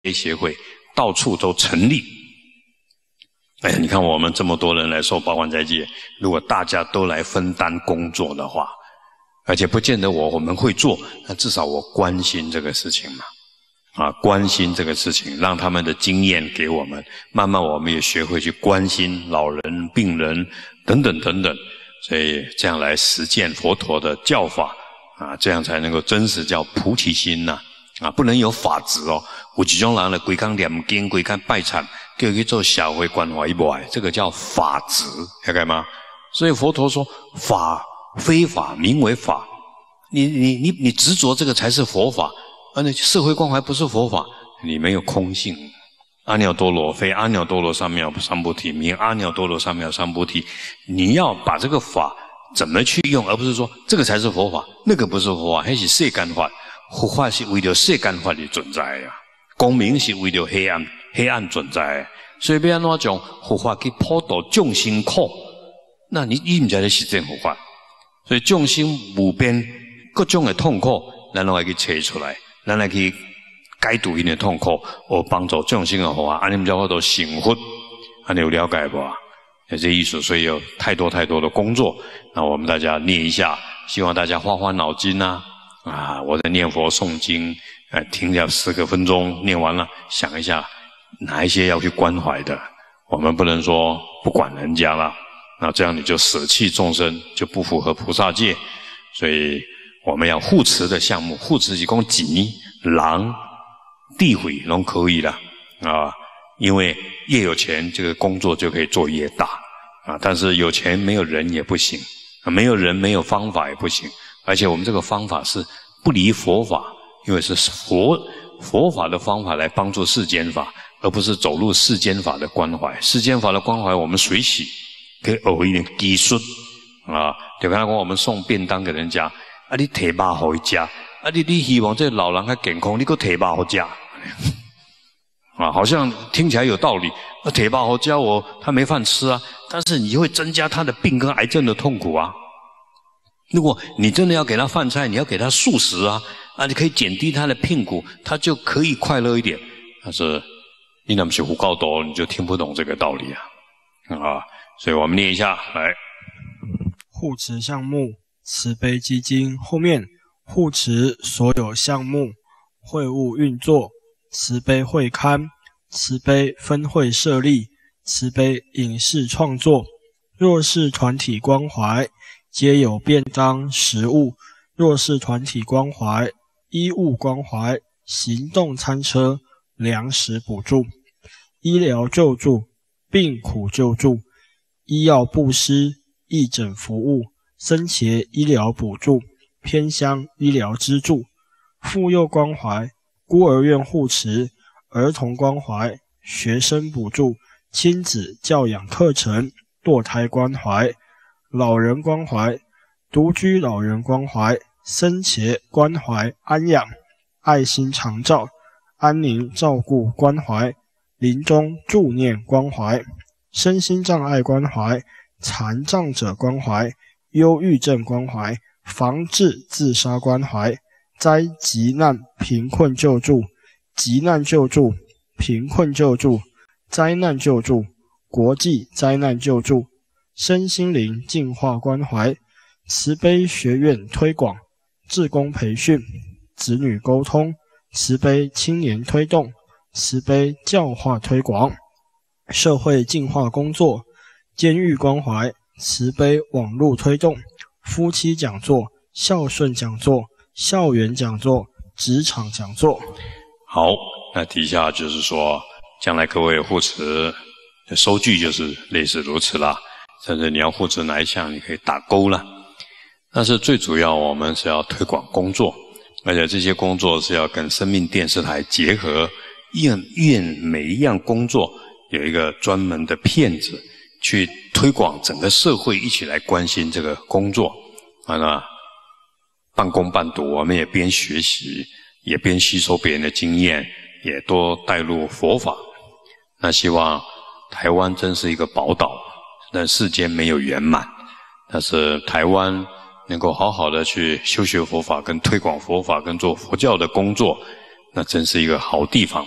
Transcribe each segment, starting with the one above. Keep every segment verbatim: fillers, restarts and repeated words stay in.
协会到处都成立。哎呀，你看我们这么多人来受八关斋戒，如果大家都来分担工作的话，而且不见得我我们会做，那至少我关心这个事情嘛。啊，关心这个事情，让他们的经验给我们，慢慢我们也学会去关心老人、病人等等等等，所以这样来实践佛陀的教法啊，这样才能够真实叫菩提心呐！啊，不能有法执哦。有一种人呢，规工念经、规工拜忏，叫去做社会关怀一爱，这个叫法执，了解吗？所以佛陀说，法非法名为法，你你你你执着这个才是佛法。啊，那社会关怀不是佛法，你没有空性。阿耨多罗非阿耨多罗三藐三菩提，名阿耨多罗三藐三菩提。你要把这个法怎么去用，而不是说这个才是佛法，那个不是佛法，那是世间法。佛法是为了世间法而存在呀，光明是为了黑暗，黑暗存在。所以要安怎讲佛法去普度众生苦，那你你唔知道实践佛法，所以众生无边各种的痛苦，咱拢要去找出来。咱来去解除因的痛苦，或帮助众生的话，安尼唔叫我都幸福，安尼有了解不啊？有这意思，所以有太多太多的工作，那我们大家念一下，希望大家花花脑筋啊！啊，我在念佛诵经，呃，停掉十个分钟，念完了，想一下哪一些要去关怀的，我们不能说不管人家了，那这样你就舍弃众生，就不符合菩萨戒，所以。我们要护持的项目，护持是讲钱、人、地位都可以了啊。因为越有钱，这个工作就可以做越大啊。但是有钱没有人也不行，啊、没有人没有方法也不行。而且我们这个方法是不离佛法，因为是佛佛法的方法来帮助世间法，而不是走入世间法的关怀。世间法的关怀，我们随喜可以学一点技术啊。就刚才讲，我们送便当给人家。啊！你提肉互伊食，啊！你你希望这老人较健康，你搁提肉互食，啊，好像听起来有道理。啊，提肉互食，我他没饭吃啊，但是你会增加他的病跟癌症的痛苦啊。如果你真的要给他饭菜，你要给他素食啊，啊，你可以减低他的痛苦，他就可以快乐一点。但是你那么是胡搞多，你就听不懂这个道理啊！啊，所以我们念一下来， 护持项目。慈悲基金后面护持所有项目，会务运作，慈悲会刊，慈悲分会设立，慈悲影视创作，弱势团体关怀，皆有便当食物，弱势团体关怀，衣物关怀，行动餐车，粮食补助，医疗救助，病苦救助，医药布施，义诊服务。生前医疗补助、偏乡医疗资助、妇幼关怀、孤儿院护持、儿童关怀、学生补助、亲子教养课程、堕胎关怀、老人关怀、独居老人关怀、生前关怀安养、爱心长照、安宁照顾关怀、临终助念关怀、身心障碍关怀、残障者关怀、忧郁症关怀、防治自杀关怀、灾急难贫困救助、急难救助、贫困救助、灾难救助、国际灾难救助、身心灵净化关怀、慈悲学院推广、志工培训、子女沟通、慈悲青年推动、慈悲教化推广、社会净化工作、监狱关怀、慈悲网络推动、夫妻讲座、孝顺讲座、校园讲座、职场讲座。 好，那底下就是说，将来各位护持的收据就是类似如此啦。甚至你要护持哪一项，你可以打勾啦。但是最主要，我们是要推广工作，而且这些工作是要跟生命电视台结合，愿愿每一样工作有一个专门的片子。去推广整个社会一起来关心这个工作，啊，那半工半读，我们也边学习，也边吸收别人的经验，也多带入佛法。那希望台湾真是一个宝岛，但世间没有圆满，但是台湾能够好好的去修学佛法，跟推广佛法，跟做佛教的工作，那真是一个好地方。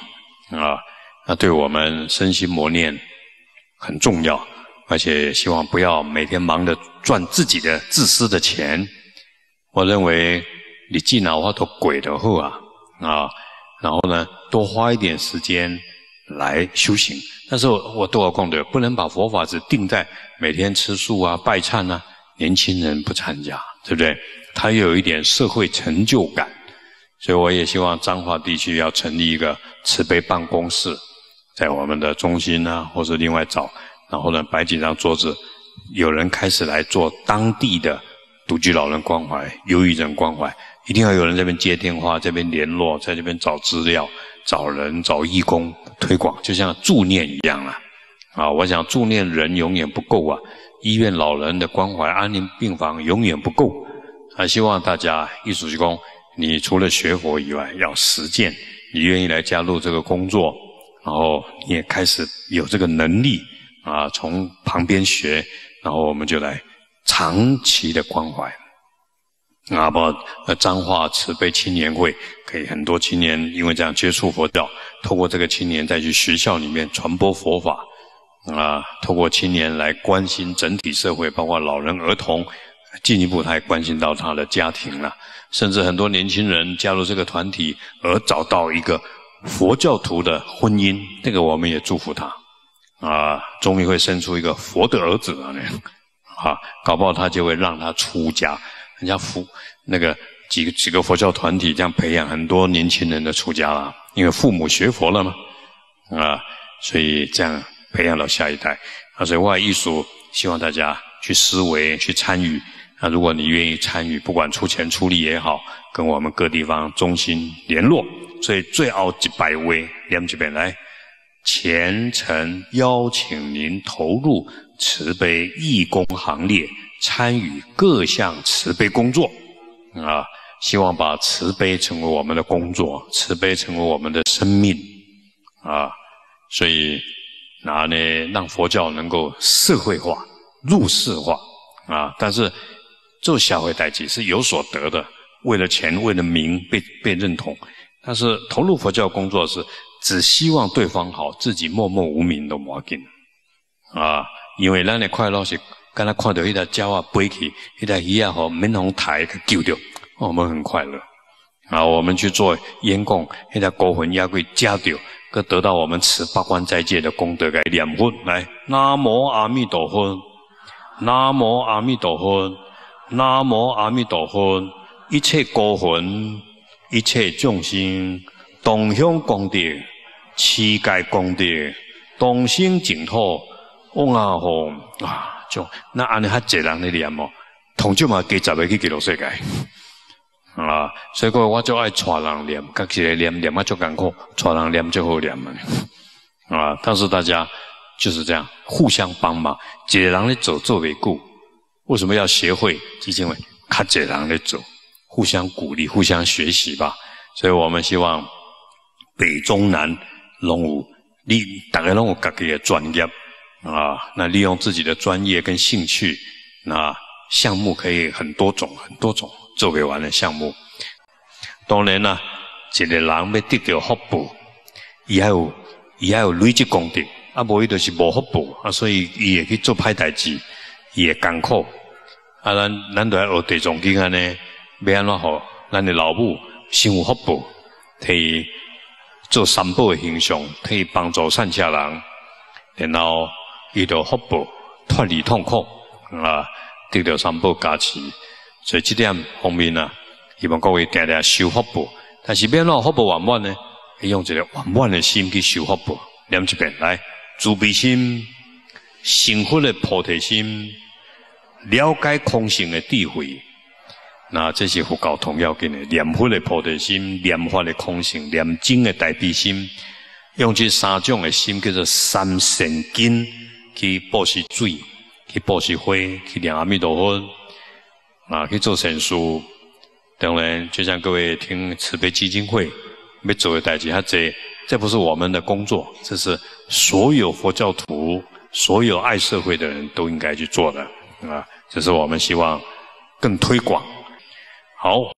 啊，那对我们身心磨练很重要，而且希望不要每天忙着赚自己的自私的钱。我认为你既然话都鬼的后啊啊，然后呢，多花一点时间来修行。但是我我都要讲的，不能把佛法只定在每天吃素啊、拜忏啊，年轻人不参加，对不对？他又有一点社会成就感，所以我也希望彰化地区要成立一个慈悲办公室，在我们的中心啊，或者另外找，然后呢摆几张桌子，有人开始来做当地的独居老人关怀、忧郁症关怀，一定要有人在这边接电话，这边联络，在这边找资料、找人、找义工推广，就像助念一样啦。啊，我想助念人永远不够啊，医院老人的关怀、安宁病房永远不够。啊，希望大家艺术之功，你除了学佛以外，要实践，你愿意来加入这个工作，然后你也开始有这个能力啊，从旁边学，然后我们就来长期的关怀。啊，包括呃彰化慈悲青年会，可以很多青年因为这样接触佛教，透过这个青年再去学校里面传播佛法，啊，透过青年来关心整体社会，包括老人、儿童，进一步他也关心到他的家庭了，甚至很多年轻人加入这个团体而找到一个佛教徒的婚姻，这个我们也祝福他，啊，终于会生出一个佛的儿子啊，啊，搞不好他就会让他出家。人家佛那个几个几个佛教团体这样培养很多年轻人的出家了，因为父母学佛了嘛，啊，所以这样培养到下一代。啊，所以外艺术希望大家去思维、去参与。啊，如果你愿意参与，不管出钱出力也好，跟我们各地方中心联络。所以最后一百位念这边来，虔诚邀请您投入慈悲义工行列。参与各项慈悲工作，啊，希望把慈悲成为我们的工作，慈悲成为我们的生命，啊，所以那呢，让佛教能够社会化、入世化，啊，但是做小会代际是有所得的，为了钱、为了名被被认同，但是投入佛教工作是只希望对方好，自己默默无名都没要紧，啊，因为咱的快乐是。刚才看到一条鸟啊飞去，一条鱼啊和免红台给救掉，我们很快乐。啊，我们去做烟供，一条孤魂也可以加掉，可得到我们持八关斋戒的功德，给念佛来。南无阿弥陀佛，南无阿弥陀佛，南无阿弥陀佛。一切孤魂，一切众生，同享功德，持戒功德，同生净土。嗡啊吽啊！就那安尼较济人咧念哦，同少嘛几十个去极乐世界啊！所以讲我就爱带人念，家己来念念啊足艰苦，带人念最好念啊！但是大家就是这样互相帮忙，一个人咧走做袂久，为什么要协会基金会？较济人咧走，互相鼓励，互相学习吧。所以我们希望北中南拢有，你大家拢有家己的专业。啊，那利用自己的专业跟兴趣，那项目可以很多种，很多种做不完的项目。当然啦，一个人要得到福报，伊还有伊还有累积功德，啊，无伊就是无福报啊，所以伊会去做歹代志，伊会艰苦。啊，咱咱都要学地藏经安尼，要安怎好？咱的老母先有福报，可以做三宝的形象，可以帮助善下人，然后。遇到福报，脱离痛苦啊，得到三宝加持，所以这点方面啊，希望各位定定修福报。但是要让福报圆满呢，要用一个圆满的心去修福报。念一遍来，慈悲心、幸福的菩提心、了解空性的智慧。那这是佛教同要紧的，念佛的菩提心、念法的空性、念经的大悲心，用这三种的心叫做三善根。去布施水，去布施花，去念阿弥陀佛，啊，去做善事。当然，就像各位听慈悲基金会要做的代志，他这这不是我们的工作，这是所有佛教徒、所有爱社会的人都应该去做的啊。这是我们希望更推广。好。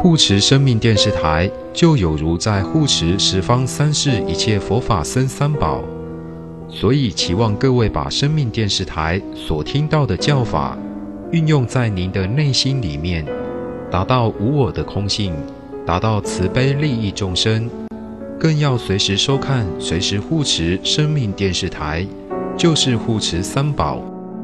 护持生命电视台就有如在护持十方三世一切佛法僧三宝，所以期望各位把生命电视台所听到的教法运用在您的内心里面，达到无我的空性，达到慈悲利益众生，更要随时收看，随时护持生命电视台，就是护持三宝。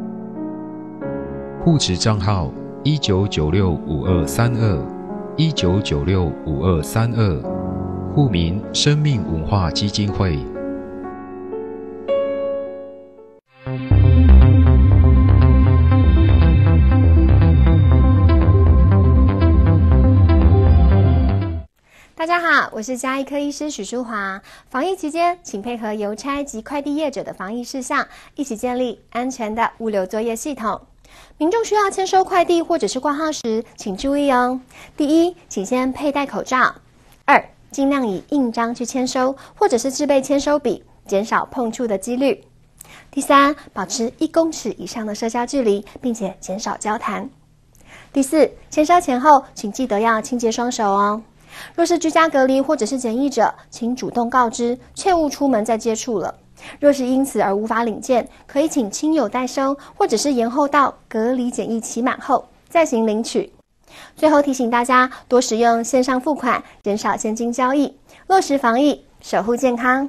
护持账号一九九六五二三二一九九六五二三二，户名生命文化基金会。 大家好，我是家医科医师许淑华。防疫期间，请配合邮差及快递业者的防疫事项，一起建立安全的物流作业系统。民众需要签收快递或者是挂号时，请注意哦。第一，请先佩戴口罩；二，尽量以印章去签收，或者是自备签收笔，减少碰触的几率。第三，保持一公尺以上的社交距离，并且减少交谈。第四，签收前后，请记得要清洁双手哦。若是居家隔离或者是检疫者，请主动告知，切勿出门再接触了。若是因此而无法领件，可以请亲友代收，或者是延后到隔离检疫期满后再行领取。最后提醒大家，多使用线上付款，减少现金交易，落实防疫，守护健康。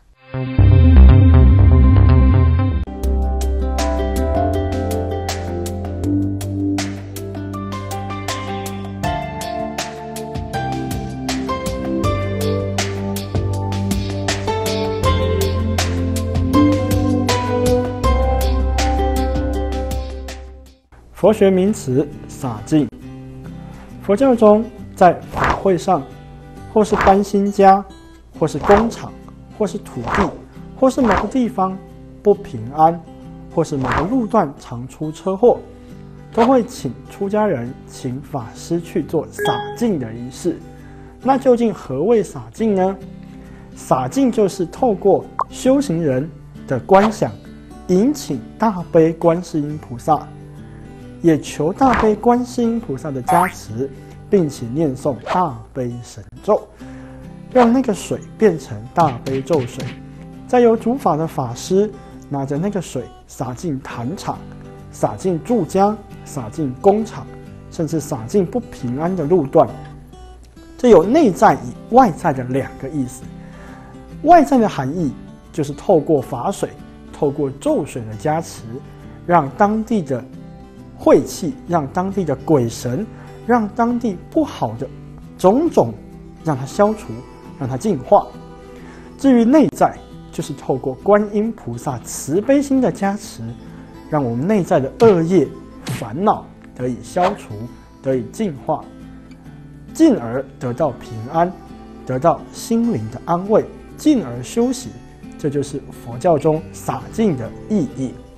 佛学名词洒净。佛教中在法会上，或是搬新家，或是工厂，或是土地，或是某个地方不平安，或是某个路段常出车祸，都会请出家人请法师去做洒净的仪式。那究竟何谓洒净呢？洒净就是透过修行人的观想，引请大悲观世音菩萨，也求大悲观世音菩萨的加持，并且念诵大悲神咒，让那个水变成大悲咒水，再由主法的法师拿着那个水洒进坛场，洒进住家，洒进工厂，甚至洒进不平安的路段。这有内在与外在的两个意思。外在的含义就是透过法水，透过咒水的加持，让当地的晦气，让当地的鬼神，让当地不好的种种，让它消除，让它净化。至于内在，就是透过观音菩萨慈悲心的加持，让我们内在的恶业烦恼得以消除，得以净化，进而得到平安，得到心灵的安慰，进而修习。这就是佛教中洒净的意义。